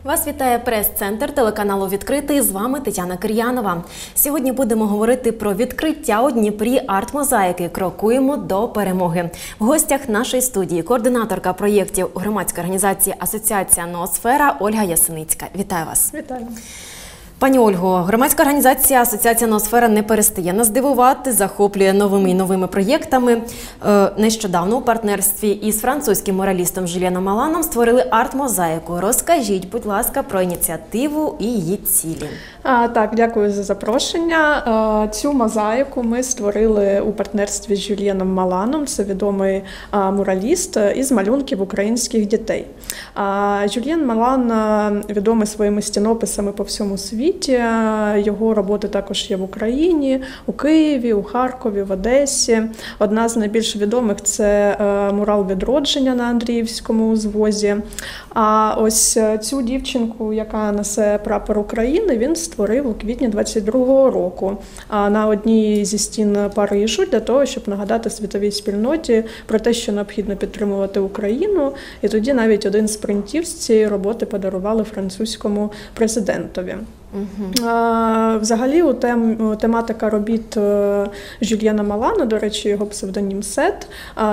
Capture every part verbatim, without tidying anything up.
Вас вітає прес-центр телеканалу «Відкритий». З вами Тетяна Кир'янова. Сьогодні будемо говорити про відкриття у Дніпрі арт-мозаїки «Крокуємо до перемоги». В гостях нашої студії координаторка проєктів громадської організації «Асоціація Ноосфера» Ольга Ясеницька. Вітаю вас. Вітаю. Пані Ольго, громадська організація «Асоціація Ноосфера» не перестає нас дивувати, захоплює новими і новими проєктами. Нещодавно у партнерстві із французьким муралістом Жюльєном Маланом створили арт-мозаїку. Розкажіть, будь ласка, про ініціативу і її цілі. А, так, дякую за запрошення. А, цю мозаїку ми створили у партнерстві з Жюльєном Маланом. Це відомий а, мураліст із малюнків українських дітей. А, Жюльєн Малан а, відомий своїми стінописами по всьому світі. Його роботи також є в Україні, у Києві, у Харкові, в Одесі. Одна з найбільш відомих – це мурал «Відродження» на Андріївському узвозі. А ось цю дівчинку, яка несе прапор України, він створив у квітні двадцять другого року на одній зі стін Парижу для того, щоб нагадати світовій спільноті про те, що необхідно підтримувати Україну. І тоді навіть один з принтів з цієї роботи подарували французькому президентові. Угу. Взагалі, у тем, тематика робіт Жюльєна Малана, до речі, його псевдонім Сет,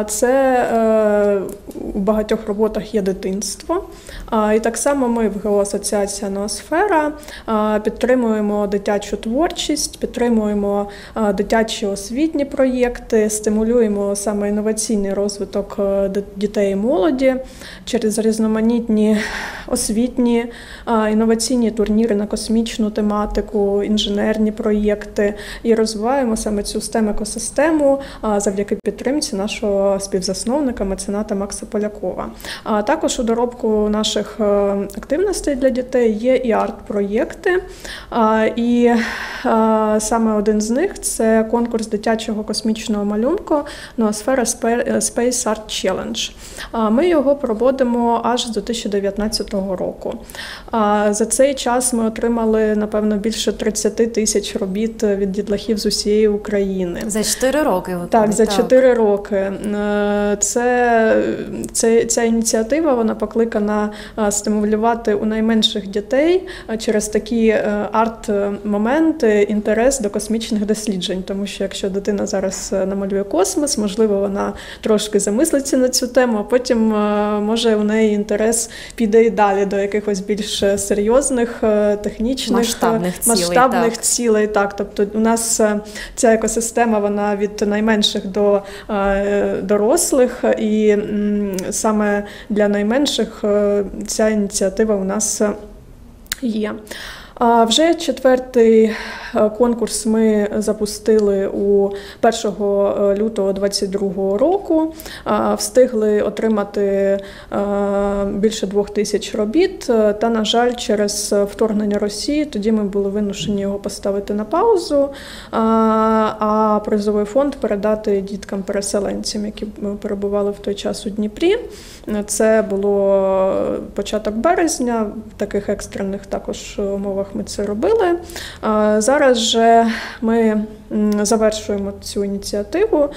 це у багатьох роботах є дитинство. І так само ми в ГО «Асоціація Ноосфера» підтримуємо дитячу творчість, підтримуємо дитячі освітні проєкти, стимулюємо саме інноваційний розвиток дітей і молоді через різноманітні освітні, інноваційні турніри на космічну тематику, інженерні проєкти і розвиваємо саме цю STEM-екосистему завдяки підтримці нашого співзасновника, мецената Макса Полякова. Також у доробку наших активностей для дітей є і арт-проєкти, і саме один з них – це конкурс дитячого космічного малюнку «Ноосфера Space Art Challenge». Ми його проводимо аж з дві тисячі дев'ятнадцятого року. За цей час ми отримали, напевно, більше тридцять тисяч робіт від дітлахів з усієї України. За чотири роки? Так, за чотири роки. Це, це, ця ініціатива, вона покликана стимулювати у найменших дітей через такі арт-моменти інтерес до космічних досліджень. Тому що якщо дитина зараз намалює космос, можливо, вона трошки замислиться на цю тему, а потім може у неї інтерес піде і далі до якихось більш серйозних, технічних, масштабних, масштабних цілей, так. цілей. Так, тобто у нас ця екосистема, вона від найменших до е, дорослих, і м, саме для найменших е, ця ініціатива у нас є. А вже четвертий конкурс ми запустили у першого лютого двадцять другого року. Встигли отримати більше двох тисяч робіт. Та, на жаль, через вторгнення Росії тоді ми були вимушені його поставити на паузу, а призовий фонд передати діткам-переселенцям, які перебували в той час у Дніпрі. Це було початок березня, в таких екстрених також умовах ми це робили. Зараз же ми завершуємо цю ініціативу.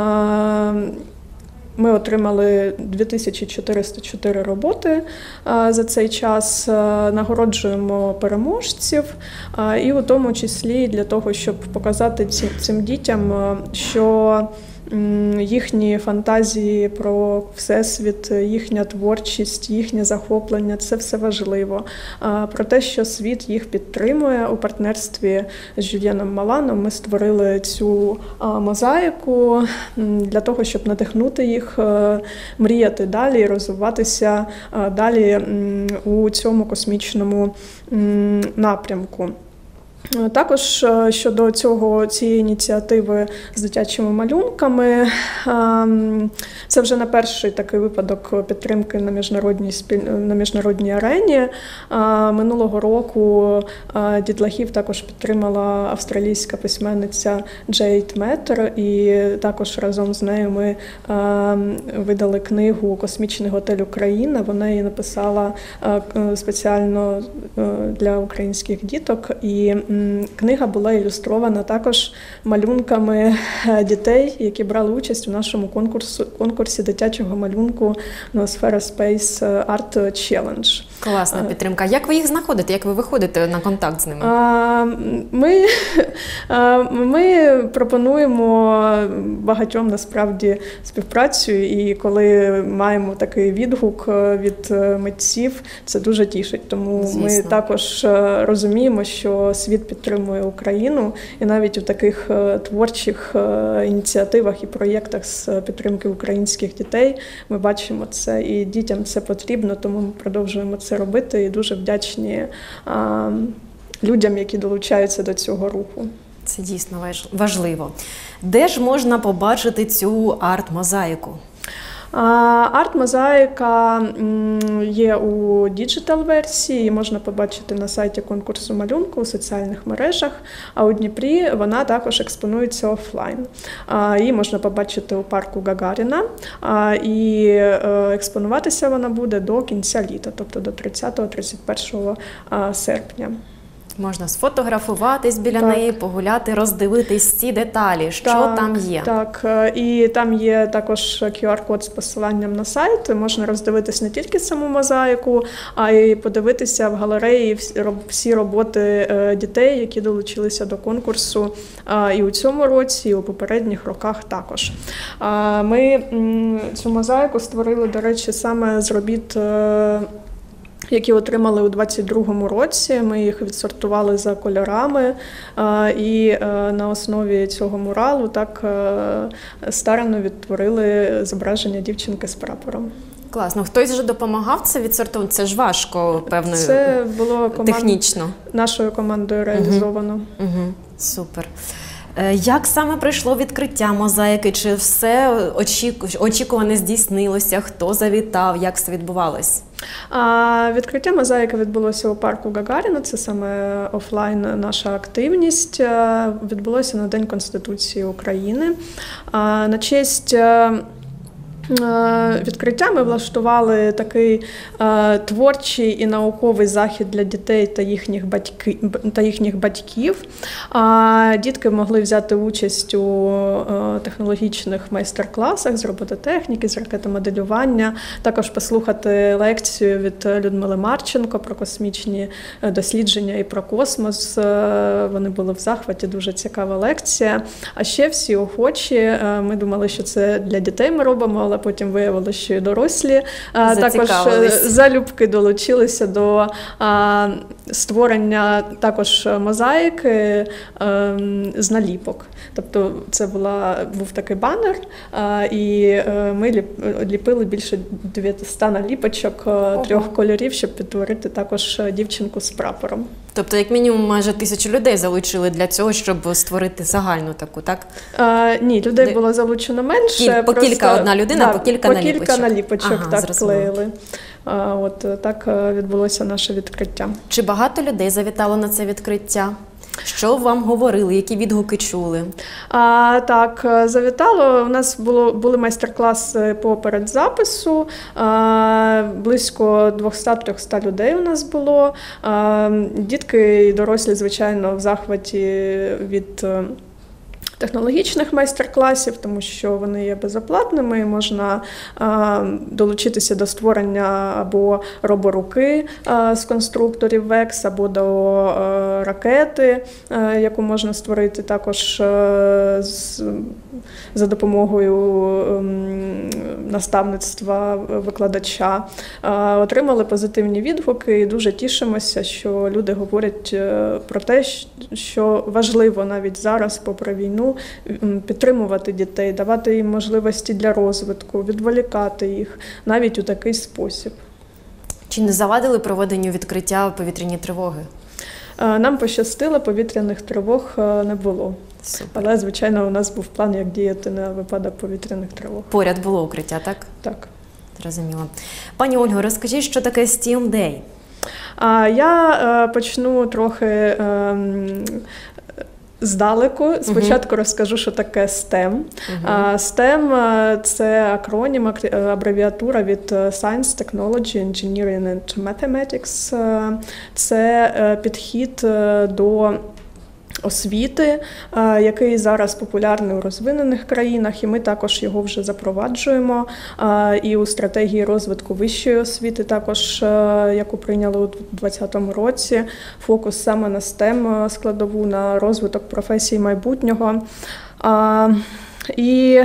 Ми отримали дві тисячі чотириста чотири роботи за цей час, нагороджуємо переможців, і у тому числі для того, щоб показати цим дітям, що їхні фантазії про всесвіт, їхня творчість, їхнє захоплення – це все важливо. Про те, що світ їх підтримує, у партнерстві з Жюльєном Маланом ми створили цю мозаїку для того, щоб надихнути їх мріяти далі і розвиватися далі у цьому космічному напрямку. Також щодо цього, цієї ініціативи з дитячими малюнками, це вже не перший такий випадок підтримки на міжнародній, на міжнародній арені. Минулого року дітлахів також підтримала австралійська письменниця Джейд Меттер, і також разом з нею ми видали книгу «Космічний готель Україна». Вона її написала спеціально для українських діток, і книга була ілюстрована також малюнками дітей, які брали участь у нашому конкурсі, конкурсі дитячого малюнку «Ноосфера Space Art Challenge». Класна підтримка. Як ви їх знаходите? Як ви виходите на контакт з ними? Ми, ми пропонуємо багатьом насправді співпрацю, і коли маємо такий відгук від митців, це дуже тішить. Тому Звісно. Ми також розуміємо, що світ підтримує Україну, і навіть у таких творчих ініціативах і проєктах з підтримки українських дітей ми бачимо це, і дітям це потрібно, тому ми продовжуємо це робити, і дуже вдячні а, людям, які долучаються до цього руху. Це дійсно важливо. Де ж можна побачити цю арт-мозаїку? Арт-мозаїка є у діджитал-версії, можна побачити на сайті конкурсу малюнку у соціальних мережах, а у Дніпрі вона також експонується офлайн. Її можна побачити у парку Гагаріна, і експонуватися вона буде до кінця літа, тобто до тридцятого - тридцять першого серпня. Можна сфотографуватись біля так. неї, погуляти, роздивитись ці деталі, що так, там є. Так, і там є також кю ар-код з посиланням на сайт. Можна роздивитись не тільки саму мозаїку, а й подивитися в галереї всі роботи дітей, які долучилися до конкурсу і у цьому році, і у попередніх роках також. Ми цю мозаїку створили, до речі, саме з робіт, які отримали у двадцять другому році. Ми їх відсортували за кольорами, і на основі цього муралу так старанно відтворили зображення дівчинки з прапором. Класно. Хтось вже допомагав це відсортувати? Це ж важко, певно, це було команд... технічно. Нашою командою реалізовано. Угу. Угу. Супер. Як саме пройшло відкриття мозаїки? Чи все очікуване здійснилося? Хто завітав? Як все відбувалось? А, відкриття мозаїки відбулося у парку Гагаріна, це саме офлайн наша активність. Відбулося на День Конституції України. А, на честь відкриття ми влаштували такий е, творчий і науковий захід для дітей та їхніх, батьки, та їхніх батьків. А дітки могли взяти участь у е, технологічних майстер-класах з робототехніки, з ракетомоделювання, також послухати лекцію від Людмили Марченко про космічні дослідження і про космос. Е, вони були в захваті, дуже цікава лекція. А ще всі охочі, е, ми думали, що це для дітей ми робимо, але потім виявилося, що і дорослі також залюбки долучилися до а, створення також мозаїки а, з наліпок. Тобто це була, був такий банер, а, і а, ми ліп, ліпили більше дев'ятисот наліпочок Ого. трьох кольорів, щоб підтворити також дівчинку з прапором. Тобто, як мінімум, майже тисячу людей залучили для цього, щоб створити загальну таку, так? А, ні, людей Де... було залучено менше. Кіль, по просто... кілька одна людина, да, по кілька по наліпочок. По кілька наліпочок, ага, так, зрозуміло. клеїли. А, от так відбулося наше відкриття. Чи багато людей завітало на це відкриття? Що вам говорили, які відгуки чули? А, так, завітало. У нас було, були майстер-класи по передзапису. А, близько двісті-триста людей у нас було. А, дітки і дорослі, звичайно, в захваті від технологічних майстер-класів, тому що вони є безоплатними, і можна а, долучитися до створення або роборуки а, з конструкторів векс, або до а, ракети, а, яку можна створити також а, з, за допомогою а, наставництва викладача. А, отримали позитивні відгуки і дуже тішимося, що люди говорять про те, що важливо навіть зараз, попри війну, підтримувати дітей, давати їм можливості для розвитку, відволікати їх навіть у такий спосіб. Чи не завадили проведенню відкриття повітряні тривоги? Нам пощастило, повітряних тривог не було. Супер. Але, звичайно, у нас був план, як діяти на випадок повітряних тривог. Поряд було укриття, так? Так. Зрозуміло. Пані Ольго, розкажіть, що таке стім Day? Я почну трохи здалеку. Спочатку uh-huh. розкажу, що таке стем. Uh-huh. стем – це акронім, абревіатура від Science, Technology, Engineering and Mathematics. Це підхід до освіти, який зараз популярний у розвинених країнах, і ми також його вже запроваджуємо. І у стратегії розвитку вищої освіти, також, яку прийняли у двадцятому році, фокус саме на стем складову, на розвиток професій майбутнього. І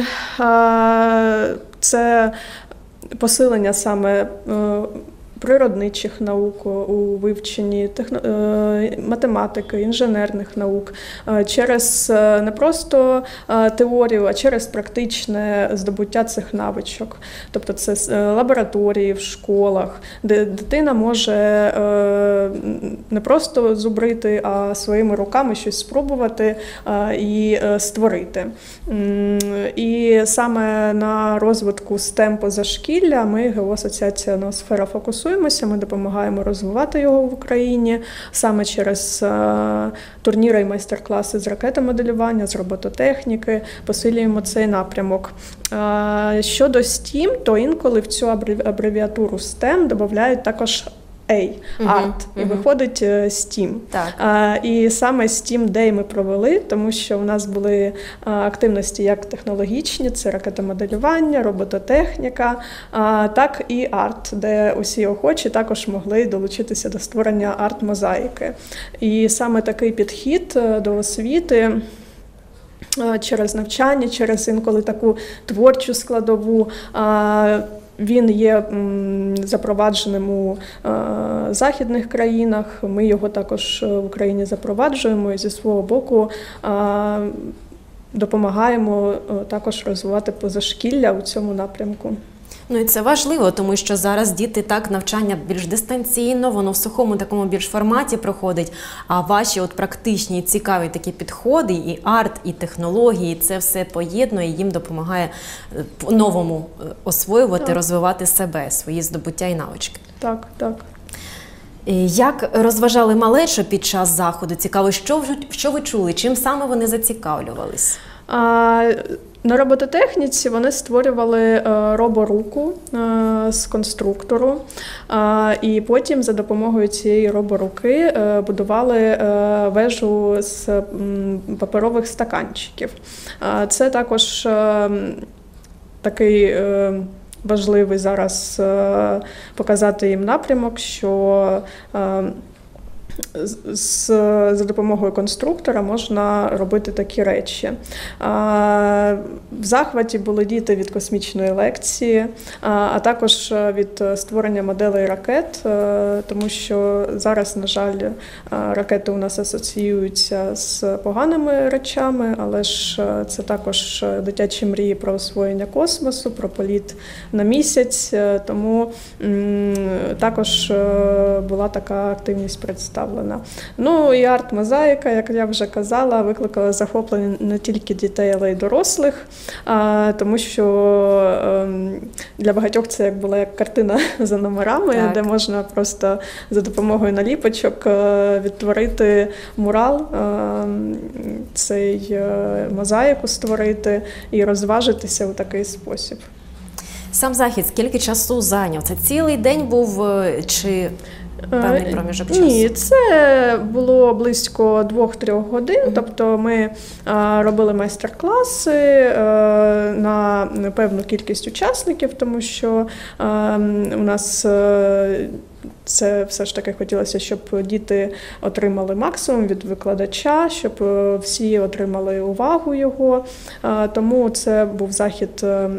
це посилення саме природничих наук у вивченні техно... математики, інженерних наук, через не просто теорію, а через практичне здобуття цих навичок. Тобто це лабораторії в школах, де дитина може не просто зубрити, а своїми руками щось спробувати і створити. І саме на розвитку стем позашкілля ми, Геоасоціація «Ноосфера», фокусуємо. Ми допомагаємо розвивати його в Україні саме через турніри і майстер-класи з ракетомоделювання, з робототехніки, посилюємо цей напрямок. Щодо стім, то інколи в цю абревіатуру стем додають також A, угу, арт, і угу. виходить стім. Так. І саме STEAM Day ми провели, тому що у нас були активності як технологічні, це ракетомоделювання, робототехніка, так і арт, де усі охочі також могли долучитися до створення арт-мозаїки. І саме такий підхід до освіти через навчання, через інколи таку творчу складову, він є запровадженим у західних країнах, ми його також в Україні запроваджуємо і зі свого боку допомагаємо також розвивати позашкілля у цьому напрямку. Ну і це важливо, тому що зараз діти так, навчання більш дистанційно, воно в сухому такому більш форматі проходить, а ваші от практичні, цікаві такі підходи, і арт, і технології, це все поєднує, їм допомагає по-новому освоювати, так. розвивати себе, свої здобуття і навички. Так, так. Як розважали малечу під час заходу? Цікаво, що, що ви чули, чим саме вони зацікавлювались? А... На робототехніці вони створювали роборуку з конструктору, і потім за допомогою цієї роборуки будували вежу з паперових стаканчиків. Це також такий важливий зараз показати їм напрямок, що З, за допомогою конструктора можна робити такі речі. А, в захваті були діти від космічної лекції, а, а також від створення моделей ракет, а, тому що зараз, на жаль, ракети у нас асоціюються з поганими речами, але ж це також дитячі мрії про освоєння космосу, про політ на місяць, тому м, також була така активність представлена. Ну і арт-мозаїка, як я вже казала, викликала захоплення не тільки дітей, але й дорослих, а, тому що а, для багатьох це як була як картина за номерами, так. де можна просто за допомогою наліпочок а, відтворити мурал, а, цей а, мозаїку створити і розважитися у такий спосіб. Сам захід скільки часу зайняв? Це цілий день був чи певний проміжок часу? Ні, це було близько двох-трьох годин, uh-huh. тобто ми а, робили майстер-класи а, на певну кількість учасників, тому що а, у нас а, це все ж таки хотілося, щоб діти отримали максимум від викладача, щоб всі отримали увагу його, а, тому це був захід а,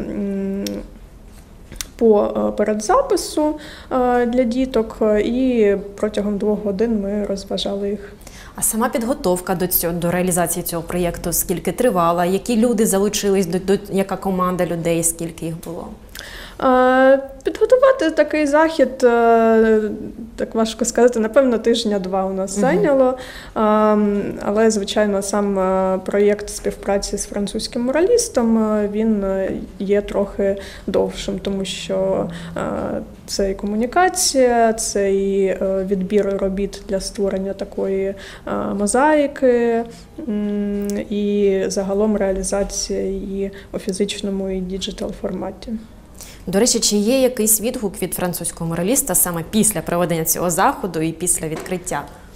по передзапису для діток, і протягом двох годин ми розважали їх. А сама підготовка до цього, до реалізації цього проєкту скільки тривала? Які люди залучились, до, до, яка команда людей, скільки їх було? Підготувати такий захід, так важко сказати, напевно, тижня-два у нас зайняло, але, звичайно, сам проєкт співпраці з французьким муралістом, він є трохи довшим, тому що це і комунікація, це і відбір робіт для створення такої мозаїки, і загалом реалізація її у фізичному і діджитал форматі. До речі, чи є якийсь відгук від французького мураліста саме після проведення цього заходу і після відкриття?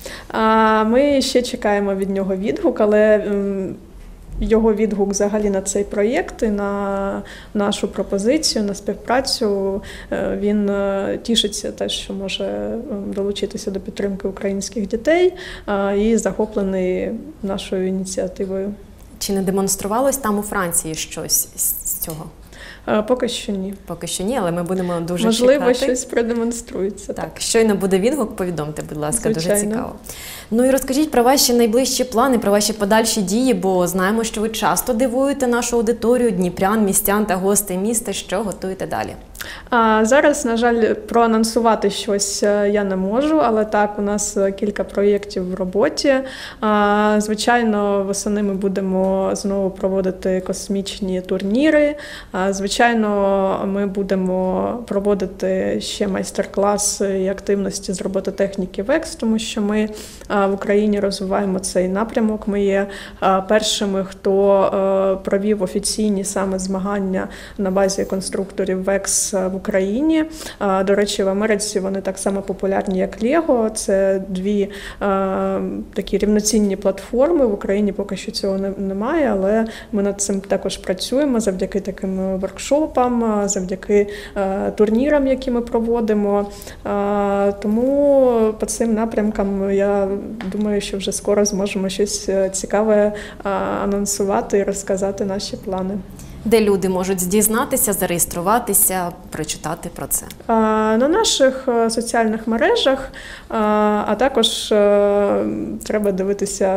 А, Ми ще чекаємо від нього відгук, але м, його відгук взагалі на цей проєкт і на нашу пропозицію, на співпрацю, е, він е, тішиться те, що може е, долучитися до підтримки українських дітей е, і захоплений нашою ініціативою. Чи не демонструвалось там у Франції щось з цього? Е, Поки що ні. Поки що ні, але ми будемо дуже Можливо, чекати. щось продемонструється. Так, щойно буде відгук, повідомте, будь ласка, Звичайно. дуже цікаво. Ну і розкажіть про ваші найближчі плани, про ваші подальші дії, бо знаємо, що ви часто дивуєте нашу аудиторію, дніпрян, містян та гостей міста. Що готуєте далі? А зараз, на жаль, проанонсувати щось я не можу, але так, у нас кілька проєктів в роботі. А, звичайно, восени ми будемо знову проводити космічні турніри. А, звичайно, ми будемо проводити ще майстер-класи і активності з робототехніки ВЕКС, тому що ми а, в Україні розвиваємо цей напрямок. Ми є а, першими, хто а, провів офіційні саме змагання на базі конструкторів ВЕКС в Україні. До речі, в Америці вони так само популярні, як Лего. Це дві е, такі рівноцінні платформи. В Україні поки що цього не, немає, але ми над цим також працюємо завдяки таким воркшопам, завдяки е, турнірам, які ми проводимо. Е, тому по цим напрямкам я думаю, що вже скоро зможемо щось цікаве е, анонсувати і розказати наші плани. Де люди можуть дізнатися, зареєструватися, прочитати про це? На наших соціальних мережах, а також треба дивитися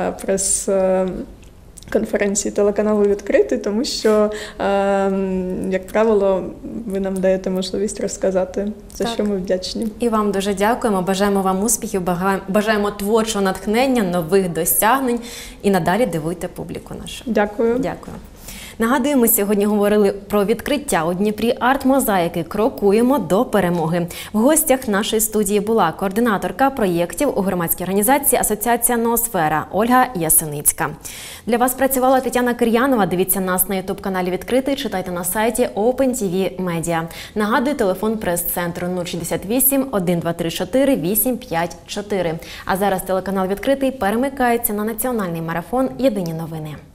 прес-конференції телеканалу «Відкритий», тому що, як правило, ви нам даєте можливість розказати, за так. що ми вдячні. І вам дуже дякуємо, бажаємо вам успіхів, бажаємо творчого натхнення, нових досягнень і надалі дивуйте публіку нашу. Дякую. Дякую. Нагадую, ми сьогодні говорили про відкриття у Дніпрі арт-мозаїки «Крокуємо до перемоги». В гостях нашої студії була координаторка проєктів у громадській організації «Асоціація Ноосфера» Ольга Ясеницька. Для вас працювала Тетяна Кир'янова. Дивіться нас на ютуб-каналі «Відкритий», читайте на сайті Open ті ві Media. Нагадую, телефон прес-центру нуль шістдесят вісім, один два три чотири, вісім п'ять чотири. А зараз телеканал «Відкритий» перемикається на національний марафон «Єдині новини».